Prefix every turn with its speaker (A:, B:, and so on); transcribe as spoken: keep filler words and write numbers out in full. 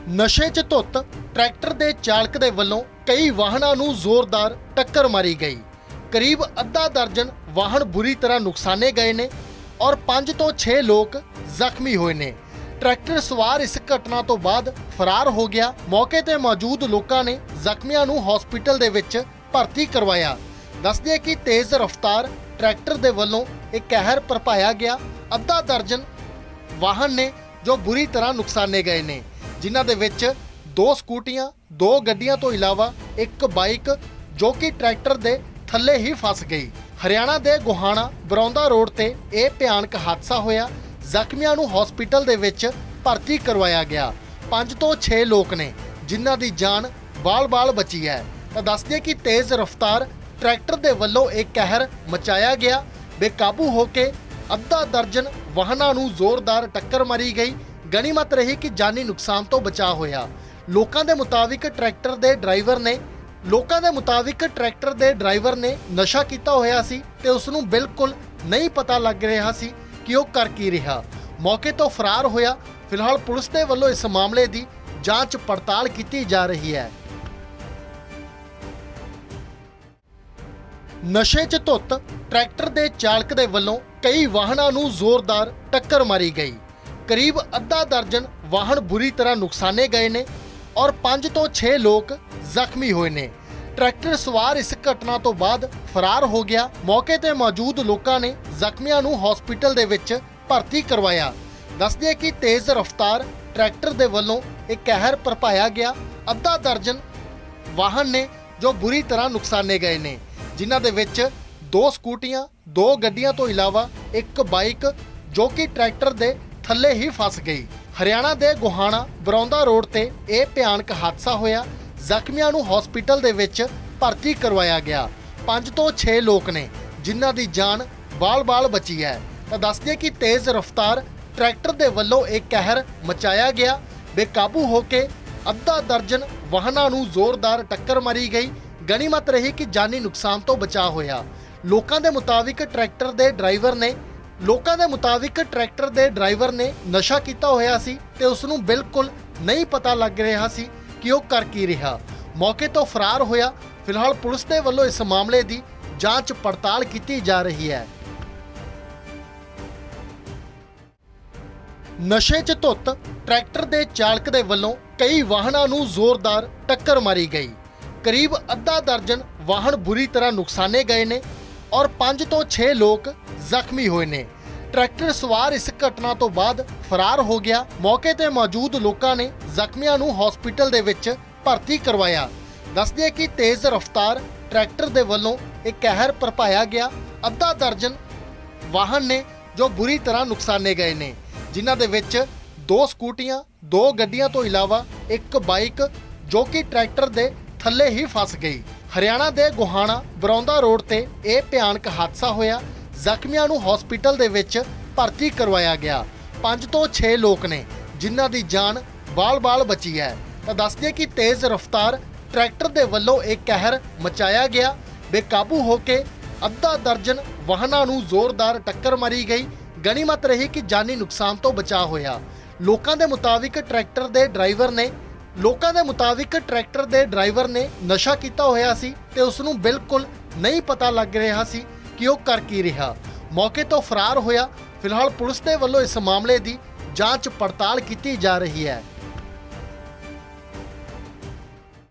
A: ਨਸ਼ੇ 'ਚ ਧੁੱਤ ਟਰੈਕਟਰ ਦੇ ਚਾਲਕ ਦੇ ਵੱਲੋਂ ਕਈ ਵਾਹਨਾਂ ਨੂੰ ਜ਼ੋਰਦਾਰ ਟੱਕਰ ਮਾਰੀ ਗਈ। ਕਰੀਬ ਅੱਧਾ ਦਰਜਨ ਵਾਹਨ ਬੁਰੀ ਤਰ੍ਹਾਂ ਨੁਕਸਾਨੇ ਗਏ ਨੇ ਔਰ ਪੰਜ ਤੋਂ ਛੇ ਲੋਕ ਜ਼ਖਮੀ ਹੋਏ ਨੇ। ਟਰੈਕਟਰ ਸਵਾਰ ਇਸ ਘਟਨਾ ਤੋਂ ਬਾਅਦ ਫਰਾਰ ਹੋ ਗਿਆ। ਮੌਕੇ ਤੇ ਮੌਜੂਦ ਲੋਕਾਂ ਨੇ ਜ਼ਖਮੀਆਂ ਨੂੰ ਹਸਪੀਟਲ ਦੇ ਵਿੱਚ ਭਰਤੀ ਕਰਵਾਇਆ। ਦੱਸਦੇ ਕਿ ਤੇਜ਼ ਰਫ਼ਤਾਰ ਟਰੈਕਟਰ ਦੇ ਵੱਲੋਂ ਇਹ ਕਹਿਰ ਭਰਪਾਇਆ ਗਿਆ। ਅੱਧਾ ਦਰਜਨ ਵਾਹਨ ਨੇ ਜੋ ਬੁਰੀ ਤਰ੍ਹਾਂ ਨੁਕਸਾਨੇ ਗਏ ਨੇ, ਜਿਨ੍ਹਾਂ ਦੇ ਵਿੱਚ ਦੋ ਸਕੂਟੀਆਂ, ਦੋ ਗੱਡੀਆਂ ਤੋਂ ਇਲਾਵਾ ਇੱਕ ਬਾਈਕ ਜੋ ਕਿ ਟਰੈਕਟਰ ਦੇ ਥੱਲੇ ਹੀ ਫਸ ਗਈ। ਹਰਿਆਣਾ ਦੇ ਗੋਹਾਣਾ ਬਰੌਂਦਾ ਰੋਡ ਤੇ ਇਹ ਭਿਆਨਕ ਹਾਦਸਾ ਹੋਇਆ। ਜ਼ਖਮੀਆਂ ਨੂੰ ਹਸਪੀਟਲ ਦੇ ਵਿੱਚ ਭਰਤੀ ਕਰਵਾਇਆ ਗਿਆ। ਪੰਜ ਤੋਂ ਛੇ ਲੋਕ ਨੇ ਜਿਨ੍ਹਾਂ ਦੀ ਜਾਨ ਬਾਲ-ਬਾਲ ਬਚੀ ਹੈ। ਤਾਂ ਦੱਸਦੇ ਕਿ ਤੇਜ਼ ਰਫ਼ਤਾਰ ਟਰੈਕਟਰ ਦੇ ਵੱਲੋਂ ਇਹ ਕਹਿਰ ਮਚਾਇਆ ਗਿਆ। ਬੇਕਾਬੂ ਹੋ ਕੇ ਅੱਧਾ ਦਰਜਨ ਵਾਹਨਾਂ ਨੂੰ ਜ਼ੋਰਦਾਰ ਟੱਕਰ ਮਾਰੀ ਗਈ। ਗਨੀਮਤ ਰਹੀ ਕਿ ਜਾਨੀ ਨੁਕਸਾਨ ਤੋਂ ਬਚਾਅ ਹੋਇਆ। ਲੋਕਾਂ ਦੇ ਮੁਤਾਬਿਕ ਟਰੈਕਟਰ ਦੇ ਡਰਾਈਵਰ ਨੇ ਲੋਕਾਂ ਦੇ ਮੁਤਾਬਿਕ ਟਰੈਕਟਰ ਦੇ ਡਰਾਈਵਰ ਨੇ ਨਸ਼ਾ ਕੀਤਾ ਹੋਇਆ ਸੀ ਤੇ ਉਸ ਨੂੰ ਬਿਲਕੁਲ ਨਹੀਂ ਪਤਾ ਲੱਗ ਰਿਹਾ ਸੀ ਕਿ ਉਹ ਕਰ ਕੀ ਰਿਹਾ। ਮੌਕੇ ਤੋਂ ਫਰਾਰ ਹੋਇਆ। ਫਿਲਹਾਲ ਪੁਲਿਸ ਦੇ ਵੱਲੋਂ ਇਸ ਮਾਮਲੇ ਦੀ ਜਾਂਚ ਪੜਤਾਲ ਕੀਤੀ ਜਾ ਰਹੀ ਹੈ। ਨਸ਼ੇ 'ਚ ਧੁੱਤ ਟਰੈਕਟਰ ਦੇ ਚਾਲਕ ਦੇ ਵੱਲੋਂ ਕਈ ਵਾਹਨਾਂ ਨੂੰ ਜ਼ੋਰਦਾਰ ਟੱਕਰ ਮਾਰੀ ਗਈ। ਕਰੀਬ ਅੱਧਾ ਦਰਜਨ ਵਾਹਨ ਬੁਰੀ ਤਰ੍ਹਾਂ ਨੁਕਸਾਨੇ ਗਏ ਨੇ ਔਰ ਪੰਜ ਤੋਂ ਛੇ ਲੋਕ ਜ਼ਖਮੀ ਹੋਏ ਨੇ। ਟਰੈਕਟਰ ਸਵਾਰ ਇਸ ਘਟਨਾ ਤੋਂ ਬਾਅਦ ਫਰਾਰ ਹੋ ਗਿਆ। ਮੌਕੇ ਤੇ ਮੌਜੂਦ ਲੋਕਾਂ ਨੇ ਜ਼ਖਮੀਆਂ ਨੂੰ ਹਸਪੀਟਲ ਦੇ ਵਿੱਚ ਭਰਤੀ ਕਰਵਾਇਆ। ਦੱਸਦੇ ਕਿ ਤੇਜ਼ ਰਫ਼ਤਾਰ ਟਰੈਕਟਰ ਦੇ ਵੱਲੋਂ ਇਹ ਕਹਿਰ ਭਰਪਾਇਆ ਗਿਆ। ਅੱਧਾ ਦਰਜਨ ਵਾਹਨ ਨੇ ਜੋ ਬੁਰੀ ਤਰ੍ਹਾਂ ਨੁਕਸਾਨੇ ਗਏ ਨੇ, ਜਿਨ੍ਹਾਂ ਦੇ ਵਿੱਚ ਦੋ ਸਕੂਟੀਆਂ, ਦੋ ਗੱਡੀਆਂ ਤੋਂ ਇਲਾਵਾ ਇੱਕ ਬਾਈਕ ਜੋ ਕਿ ਟਰੈਕਟਰ ਦੇ ਥੱਲੇ ਹੀ ਫਸ ਗਈ। ਹਰਿਆਣਾ ਦੇ ਗੋਹਾਣਾ ਬਰੌਂਦਾ ਰੋਡ ਤੇ ਇਹ ਭਿਆਨਕ ਹਾਦਸਾ ਹੋਇਆ। ਜ਼ਖਮੀਆਂ ਨੂੰ ਹਸਪੀਟਲ ਦੇ ਵਿੱਚ ਭਰਤੀ ਕਰਵਾਇਆ ਗਿਆ। ਪੰਜ ਤੋਂ ਛੇ ਲੋਕ ਨੇ ਜਿਨ੍ਹਾਂ ਦੀ ਜਾਨ ਬਾਲ-ਬਾਲ ਬਚੀ ਹੈ। ਤਾਂ ਦੱਸਦੇ ਕਿ ਤੇਜ਼ ਰਫ਼ਤਾਰ ਟਰੈਕਟਰ ਦੇ ਵੱਲੋਂ ਇਹ ਕਹਿਰ ਮਚਾਇਆ ਗਿਆ। ਬੇਕਾਬੂ ਹੋ ਕੇ ਅੱਧਾ ਦਰਜਨ ਵਾਹਨਾਂ ਨੂੰ ਜ਼ੋਰਦਾਰ ਟੱਕਰ ਮਾਰੀ ਗਈ। ਗਨੀਮਤ ਰਹੀ ਕਿ ਜਾਨੀ ਨੁਕਸਾਨ ਤੋਂ ਬਚਾਅ ਹੋਇਆ। ਲੋਕਾਂ ਦੇ ਮੁਤਾਬਿਕ ਟਰੈਕਟਰ ਦੇ ਡਰਾਈਵਰ ਨੇ ਲੋਕਾਂ ਦੇ ਮੁਤਾਬਿਕ ਟਰੈਕਟਰ ਦੇ ਡਰਾਈਵਰ ਨੇ ਨਸ਼ਾ ਕੀਤਾ ਹੋਇਆ ਸੀ ਤੇ ਉਸ ਨੂੰ ਬਿਲਕੁਲ ਨਹੀਂ ਪਤਾ ਲੱਗ ਰਿਹਾ ਸੀ ਕਿ ਉਹ ਕਰ ਕੀ ਰਿਹਾ। ਮੌਕੇ ਤੋਂ ਫਰਾਰ ਹੋਇਆ। ਫਿਲਹਾਲ ਪੁਲਿਸ ਦੇ ਵੱਲੋਂ ਇਸ ਮਾਮਲੇ ਦੀ ਜਾਂਚ ਪੜਤਾਲ ਕੀਤੀ ਜਾ ਰਹੀ ਹੈ। ਨਸ਼ੇ 'ਚ ਧੁੱਤ ਟਰੈਕਟਰ ਦੇ ਚਾਲਕ ਦੇ ਵੱਲੋਂ ਕਈ ਵਾਹਨਾਂ ਨੂੰ ਜ਼ੋਰਦਾਰ ਟੱਕਰ ਮਾਰੀ ਗਈ। ਕਰੀਬ ਅੱਧਾ ਦਰਜਨ ਵਾਹਨ ਬੁਰੀ ਤਰ੍ਹਾਂ ਨੁਕਸਾਨੇ ਗਏ ਨੇ ਔਰ ਪੰਜ ਤੋਂ ਛੇ ਲੋਕ ਜ਼ਖਮੀ ਹੋਏ ਨੇ। ਟਰੈਕਟਰ ਸਵਾਰ ਇਸ ਘਟਨਾ ਤੋਂ ਬਾਅਦ ਫਰਾਰ ਹੋ ਗਿਆ। ਮੌਕੇ ਤੇ ਮੌਜੂਦ ਲੋਕਾਂ ਨੇ ਜ਼ਖਮੀਆਂ ਨੂੰ ਹਸਪੀਟਲ ਦੇ ਵਿੱਚ ਭਰਤੀ ਕਰਵਾਇਆ। ਦੱਸਦੇ ਕਿ ਤੇਜ਼ ਰਫ਼ਤਾਰ ਟਰੈਕਟਰ ਦੇ ਵੱਲੋਂ ਇਹ ਕਹਿਰ ਭਰਪਾਇਆ ਗਿਆ। ਅੱਧਾ ਦਰਜਨ ਵਾਹਨ ਨੇ ਜੋ ਬੁਰੀ ਤਰ੍ਹਾਂ ਨੁਕਸਾਨੇ ਗਏ ਨੇ, ਜਿਨ੍ਹਾਂ ਦੇ ਵਿੱਚ ਦੋ ਸਕੂਟੀਆਂ, ਦੋ ਗੱਡੀਆਂ ਤੋਂ ਇਲਾਵਾ ਇੱਕ ਬਾਈਕ ਜੋ ਕਿ ਟਰੈਕਟਰ ਦੇ ਥੱਲੇ ਹੀ ਫਸ ਗਈ। ਹਰਿਆਣਾ ਦੇ ਗੋਹਾਣਾ ਬਰੌਂਦਾ ਰੋਡ ਤੇ ਇਹ ਭਿਆਨਕ ਹਾਦਸਾ ਹੋਇਆ। ਜ਼ਖਮੀਆਂ ਨੂੰ ਹਸਪੀਟਲ ਦੇ ਵਿੱਚ ਭਰਤੀ ਕਰਵਾਇਆ ਗਿਆ। ਪੰਜ ਤੋਂ ਛੇ ਲੋਕ ਨੇ ਜਿਨ੍ਹਾਂ ਦੀ ਜਾਨ ਬਾਲ-ਬਾਲ ਬਚੀ ਹੈ। ਤਾਂ ਦੱਸਦੇ ਕਿ ਤੇਜ਼ ਰਫ਼ਤਾਰ ਟਰੈਕਟਰ ਦੇ ਵੱਲੋਂ ਇਹ ਕਹਿਰ ਮਚਾਇਆ ਗਿਆ। ਬੇਕਾਬੂ ਹੋ ਕੇ ਅੱਧਾ ਦਰਜਨ ਵਾਹਨਾਂ ਨੂੰ ਜ਼ੋਰਦਾਰ ਟੱਕਰ ਮਾਰੀ ਗਈ। ਗਨੀਮਤ ਰਹੀ ਕਿ ਜਾਨੀ ਨੁਕਸਾਨ ਤੋਂ ਬਚਾਅ ਹੋਇਆ। ਲੋਕਾਂ ਦੇ ਮੁਤਾਬਿਕ ਟਰੈਕਟਰ ਦੇ ਡਰਾਈਵਰ ਨੇ ਲੋਕਾਂ ਦੇ ਮੁਤਾਬਿਕ ਟਰੈਕਟਰ ਦੇ ਡਰਾਈਵਰ ਨੇ ਨਸ਼ਾ ਕੀਤਾ ਹੋਇਆ ਸੀ ਤੇ ਉਸ ਨੂੰ ਬਿਲਕੁਲ ਨਹੀਂ ਪਤਾ ਲੱਗ ਰਿਹਾ ਸੀ ਕਿ ਉਹ ਕਰ ਕੀ ਰਿਹਾ। ਮੌਕੇ ਤੋਂ ਫਰਾਰ ਹੋਇਆ। ਫਿਲਹਾਲ ਪੁਲਿਸ ਦੇ ਵੱਲੋਂ ਇਸ ਮਾਮਲੇ ਦੀ ਜਾਂਚ ਪੜਤਾਲ ਕੀਤੀ ਜਾ ਰਹੀ ਹੈ।